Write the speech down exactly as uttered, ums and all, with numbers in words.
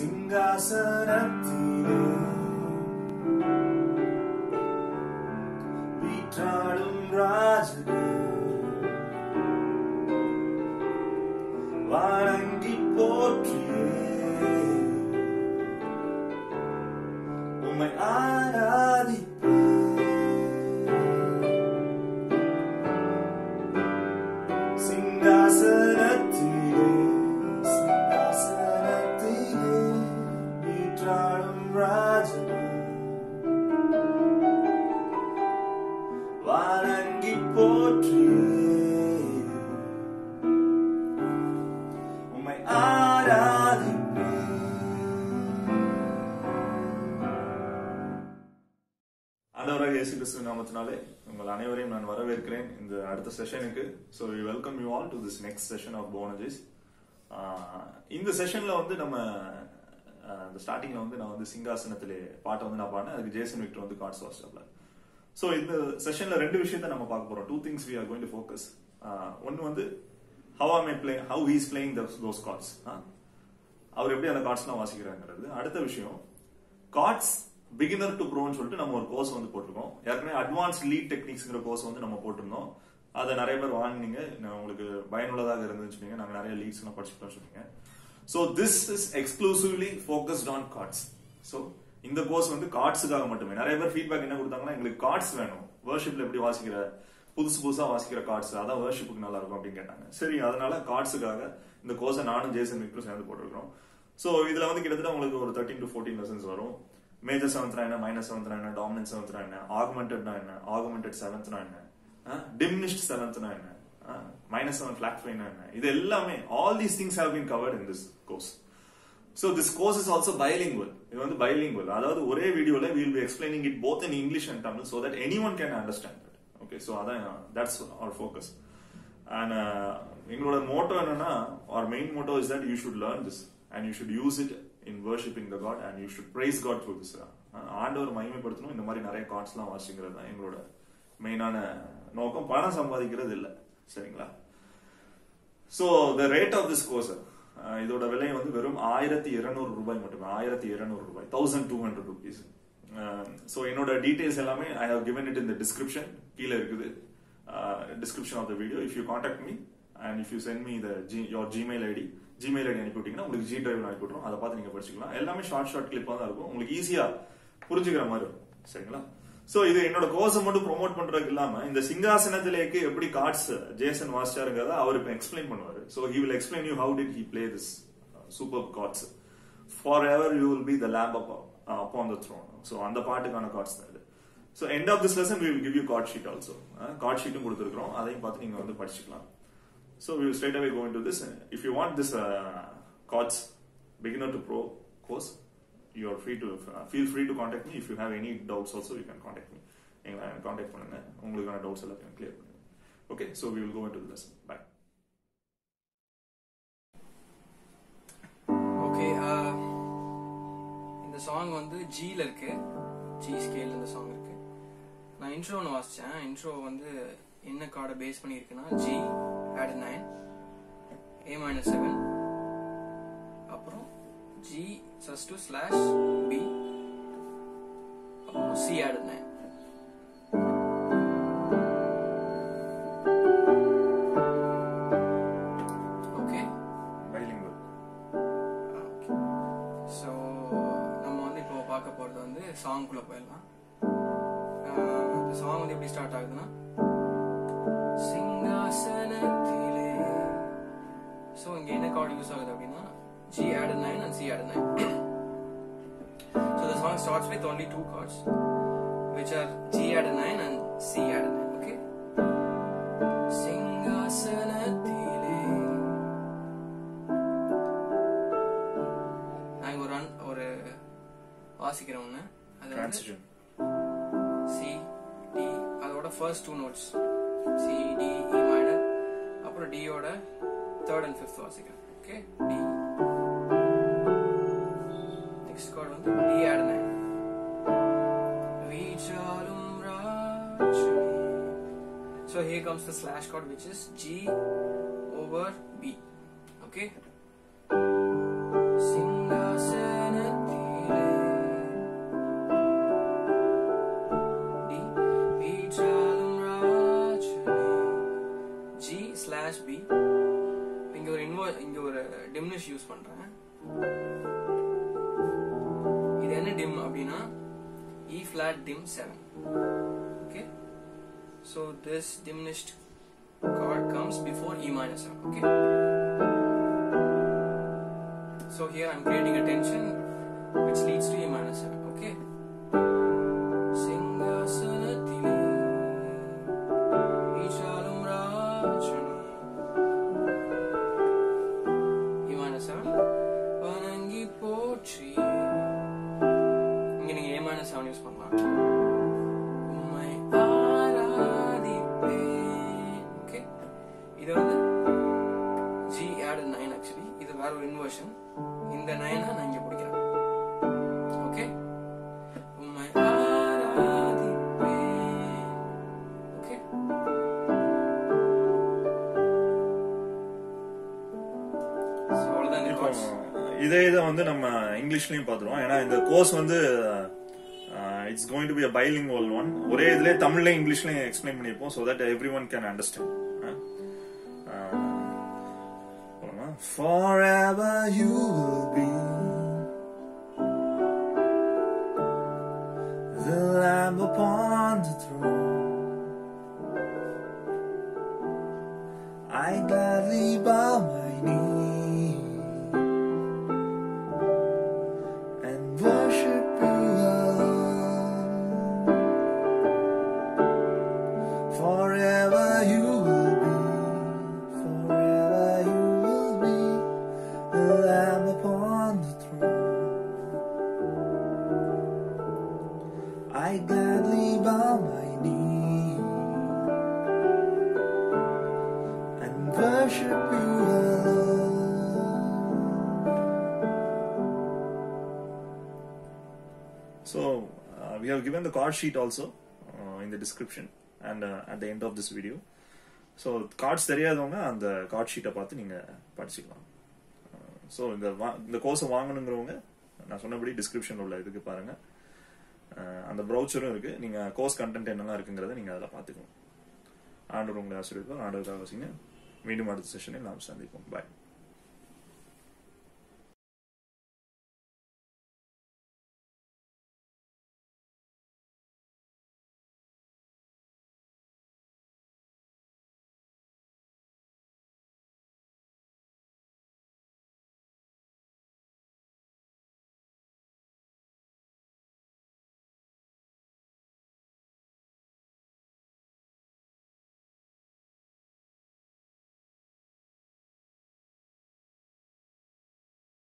சிங்காசனத்திலே வீற்றாடும் ராஜனே வணங்கி போற்றியே உம்மை ஆராதிப்பே சிங்காசனத்திலே சிங்காசனத்திலே வீற்றாடும் ராஜனே வணங்கி போற்றியே உம்மை ஆராதிப்பே. ஆண்டவராகிய இயேசு கிறிஸ்துவின் நாமத்தினாலே உங்கள் அனைவரையும் நான் வரவேற்கிறேன் இந்த அடுத்த செஷனுக்கு. So we welcome you all to this next session of போனஜிஸ். இந்த செஷன்ல வந்து நம்ம இந்த ஸ்டார்டிங்ல வந்து நான் வந்து சிங்காசனத்திலே பாட்டை வந்து நான் பாடினேன். அதுக்கு ஜேசன் விக்டர் வந்து கார்ட்ஸ் வாட்ஸ்அப்ல. ஸோ இந்த செஷன்ல ரெண்டு விஷயத்த நம்ம பார்க்க போறோம். Two things we are going to focus. ஒன்னு வந்து how am I playing, how he is playing those, those cards. அவர் எப்படி அந்த கார்ட்ஸ்லாம் வாசிக்கிறாங்கிறது. அடுத்த விஷயம் கார்ட்ஸ் பிகினர் டு ப்ரோன்னு சொல்லிட்டு நம்ம ஒரு கோர்ஸ் வந்து போட்டிருக்கோம். ஏற்கனவே அட்வான்ஸ்ட் லீட் டெக்னிக்ஸ்ங்கிற கோர்ஸ் வந்து நம்ம போட்டிருந்தோம். அதை நிறைய பேர் வாங்கினீங்க, உங்களுக்கு பயனுள்ளதாக இருந்துன்னு சொன்னீங்க. நாங்கள் நிறைய லீட்ஸ் எல்லாம் படிச்சுட்டோம் சொன்னீங்க. So this is exclusively focused on chords. ஸோ இந்த கோர்ஸ் வந்து கார்ட்ஸுக்காக மட்டுமே. நிறைய பேர் ஃபீட்பேக் என்ன கொடுத்தாங்கன்னா, எங்களுக்கு கார்ட்ஸ் வேணும், வர்ஷிப்ல எப்படி வாசிக்கிற புதுசு புதுசா வாசிக்கிற கார்ட்ஸ், அதான் வர்ஷிப்புக்கு நல்லா இருக்கும் அப்படின்னு கேட்டாங்க. சரி, அதனால கார்ட்ஸுக்காக இந்த கோர்ஸை நானும் ஜேசன் விக்டரும் சேர்ந்து போட்டிருக்கிறோம். ஸோ இதுல வந்து கிட்டத்தட்ட உங்களுக்கு ஒரு தேர்ட்டின் டு ஃபோர்டீன் லெசன்ஸ் வரும். மேஜர் செவன்த்னா என்ன, மைனர் செவன்த்னா என்ன, டாமினன்ட் செவன்த்னா என்ன, ஆகுமெண்டட்னா என்ன, ஆகுமெண்டட் செவன்த்னா என்ன, டிமினிஷ்ட் செவன்த்னா என்ன, மைனஸ் செவன் ஃபிளாட் ஃபைவ்னா என்ன, இது எல்லாமே all these things have been covered in this course. So this course is also bilingual. இது வந்து bilingual. அதாவது ஒரே வீடியோல we will be explaining it both in English and Tamil so that anyone can understand it. Okay, so அதான் that's our focus. And எங்களோட motto என்னன்னா, our main motto is that you should learn this and you should use it in worshiping the God and you should praise God through this. ஆண்டவர் மகிமைப்படுத்தணும், இந்த மாதிரி நிறைய கார்ட்ஸ்லாம் வாசிக்கிறது தான் எங்களோட மெயினான நோக்கம். பணம் சம்பாதிக்கிறது இல்லை, சரிங்களா? So the rate of this course, இதோட விலை வந்து வெறும் ஆயிரத்தி இருநூறு ரூபாய் மட்டுமே. ஆயிரத்தி இருநூறு ரூபாய், thousand two hundred rupees. So என்னோட டீடைல்ஸ் எல்லாமே I have given it in the description, கீழே இருக்குது description of the video. If you contact me and if you sent me the your Gmail ID Gmail ID அனுப்பிவிட்டீங்கன்னா உங்களுக்கு G drive அனுப்பிவிட்றோம். அதை பார்த்து நீங்க படிச்சுக்கலாம். எல்லாமே ஷார்ட் ஷார்ட் கிளிப்பாக தான் இருக்கும், உங்களுக்கு ஈஸியா புரிஞ்சுக்கிற மாதிரி இருக்கும், சரிங்களா? சோ இது என்னோட கோர்ஸை மட்டும் ப்ரொமோட் பண்றதுக்கு இல்லாம இந்த சிங்காசனத்திலேக்கு எப்படி கார்ட்ஸ் ஜேசன் வாசிச்சாருங்கிறத அவர் இப்ப எக்ஸ்பிளைன் பண்ணுவாரு. So he will explain you how did he play this super chords. For ever you will be the lamp upon the throne. So அந்த பாட்டுக்கான கார்ட்ஸ் தான் இது. So end of this lesson we will give you chord sheet also. Chord ஷீட்டும் கொடுத்துருக்கோம், அதையும் பார்த்து நீங்க வந்து படிச்சுக்கலாம். So we will straight away go into this. If you want this chords beginner to pro course, you are free to uh, feel free to contact me. If you have any doubts also you can contact me. எங்களை contact பண்ணுங்க, உங்களுக்கான doubts எல்லாத்தையும் clear பண்ணுங்க. Okay, so we will go into the lesson. Bye. Okay, இந்த song வந்து ஜில இருக்கு, G ஸ்கேல்ல இந்த சாங் இருக்கு. நான் இன்ட்ரோ ஒன்று வாசிச்சேன். இன்ட்ரோ வந்து என்ன கார்டை பேஸ் பண்ணி இருக்குன்னா, G add nine, A minus seven, அப்புறம் G sus two slash B, அப்புறம் C added nine. Okay, bilingual. Okay, so நம்ம வந்து இப்போ பார்க்க போறது வந்து சாங் குள்ள போயிடலாம். இந்த சாங் வந்து எப்படி ஸ்டார்ட் ஆகுதுன்னா, சிங்காசனத்திலே. சோ இங்க என்ன கார்டு யூஸ் ஆகுது அப்படின்னா, G added nine and C added nine. So the song starts with only two chords, which are G added nine and C added nine. Okay. Singasanathile. நான் ஒரு ஒரு வாசிக்கிறேன் ஒன்று. அது Transition. C D, அதோட first two notes C D E minor, அப்புறம் D ஓட third and fifth வாசிக்கிறேன். Okay, D. Next chord வந்து D add nine. Vichalum Rajani. So here comes the slash chord, which is G over B. Okay. Singha dim அப்படினா E flat dim seven. Okay, so this diminished chord comes before E minor seven. Okay, so here I'm creating a tension which leads to E minor seven. Okay, Singhasanatile Vishalum Rajani, E minor seven, Vanangi Potri. இங்க நீங்க A minor seven use பண்ணலாம். உம்மை ஆராதிப்பேன். Okay, இது வந்து G added nine actually. இது வேற ஒரு இன்வர்ஷன். இந்த nine நான் இங்க பிடிக்கிறேன். ஓகே, உம்மை ஆராதிப்பேன். ஓகே, சோ அவ்வளவுதான் இந்த chords. இதே இதை வந்து நம்ம இங்கிலீஷ்லயும் பாத்துருவோம். ஏன்னா இந்த கோர்ஸ் வந்து it's going to be a bilingual one. ஒரே இதுல தமிழ்லயும் இங்கிலீஷ்லயும் எக்ஸ்பிளைன் பண்ணிருப்போம், so that everyone can understand. Forever you will be the Lamb upon the throne. I gladly bow my knee and worship you alone. Forever you will be, forever you will be the Lamb upon the throne. I gladly bow my knee and worship you alone. So uh, we have given the chord sheet also uh, in the description and uh, at the end of this video. So cards தெரியாதவங்க அந்த card ஷீட்டை பார்த்து நீங்க படிச்சுக்கலாம். So இந்த இந்த கோர்ஸை வாங்கணுங்கிறவங்க நான் சொன்னபடி டிஸ்கிரிப்ஷன் உள்ள இதுக்கு பாருங்க, அந்த ப்ரௌச்சரும் இருக்கு. நீங்க கோர்ஸ் கண்டென்ட் என்னெல்லாம் இருக்குங்கிறத நீங்க அதில் பார்த்துக்கணும். ஆண்டவர் உங்களை ஆசிரியர், ஆண்டவருக்காக வசிங்க. மீண்டும் அடுத்த செஷனில் நாம் சந்திப்போம். பாய்.